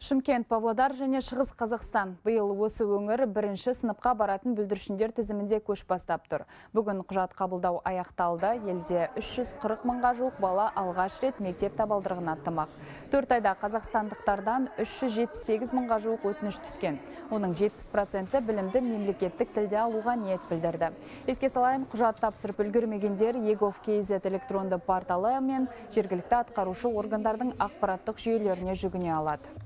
Шымкент, Павлодар және Шығыс Қазақстан биыл осы өңір бірінші сыныпқа баратын бүлдіршіндер тізімінде көш бастап тұр. Бүгін құжат қабылдау аяқталды. Елде 340 мыңға жуық бала алғаш рет мектеп табалдырығын аттамақ. 4 айда қазақстандықтардан 378 мыңға жуық өтініш түскен. Оның 70% білімді мемлекеттік тілде алуға ниет білдірді. Еске салайын, құжат тапсырып үлгермегендер егов.kz электронды порталы мен жергілікті атқарушы органдардың ақпараттық жүйелеріне жүгіне алады.